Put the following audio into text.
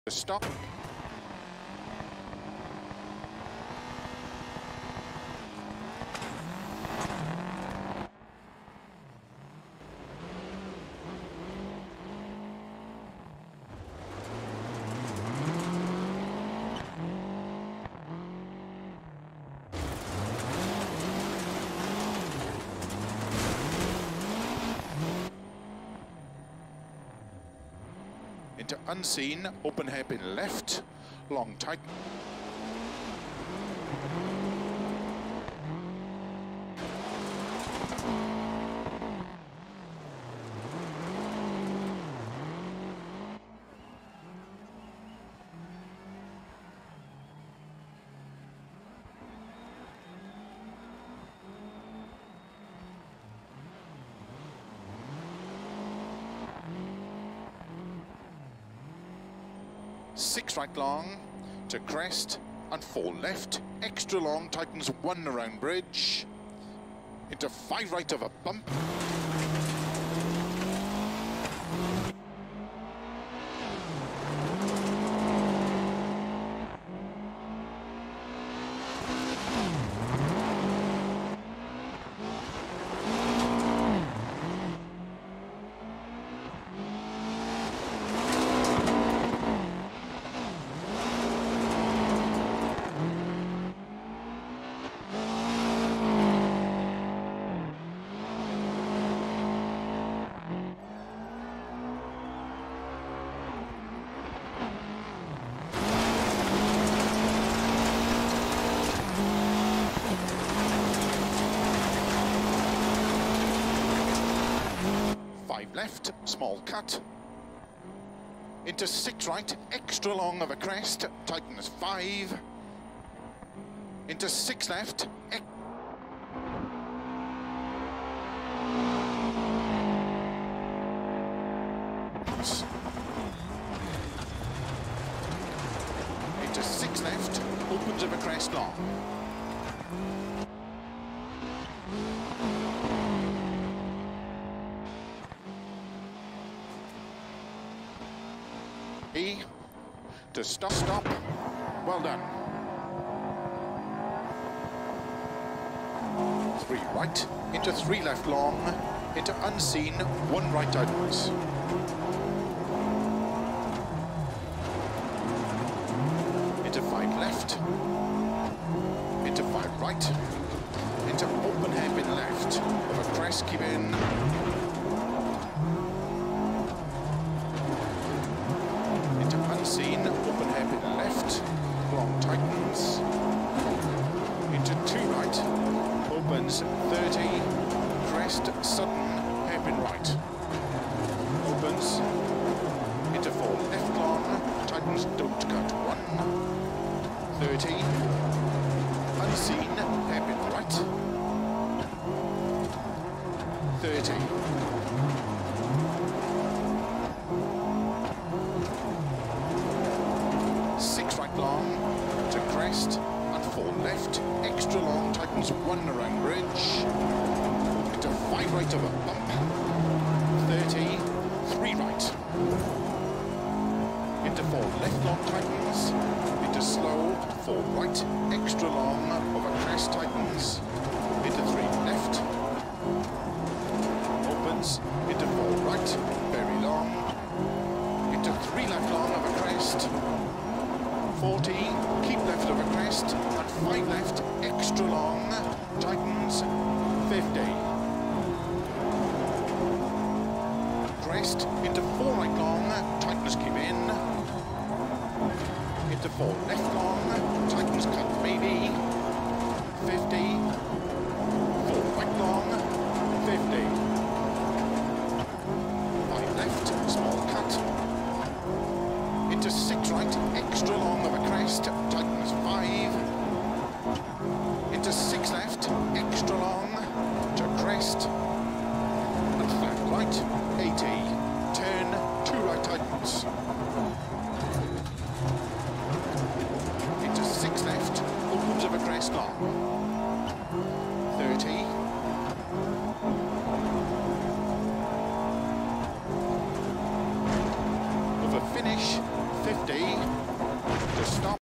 Stop. Into unseen, open hairpin left, long tight. Six right long to crest and four left, extra long, tightens one around bridge, into five right of a bump. Five left, small cut, into six right, extra long of a crest, tightens five, into six left, into six left, opens of a crest long. To stop, well done. Three right, into three left long, into unseen, one right outwards. Into five left, into five right, into open hairpin left, of a crest, keep in. Unseen, open hairpin left, long tightens, into two right, opens 30, crest, sudden, hairpin right, opens, into four left long, tightens, don't cut, 1, 30, unseen, hairpin right, 30, long to crest and four left, extra long, tightens one around bridge, into five right of a bump, 30, three right, into four left long, tightens, into slow, four right, extra long of a crest, tightens, into three left, opens, into four right, very long, into three left long of a crest, 40, keep left of a crest, and five left, extra long, tightens, 50. Crest, into four right long, tightens, keep in. Into four left long, tightens, cut maybe, 50. Four right long, 50. Five left, small cut. Into six right, extra long of a crest, tightens 5, into six left, extra long, to crest, and flat right, 80, turn, two right tightens, into six left, opens of a crest long, 30, over finish, 50, 3.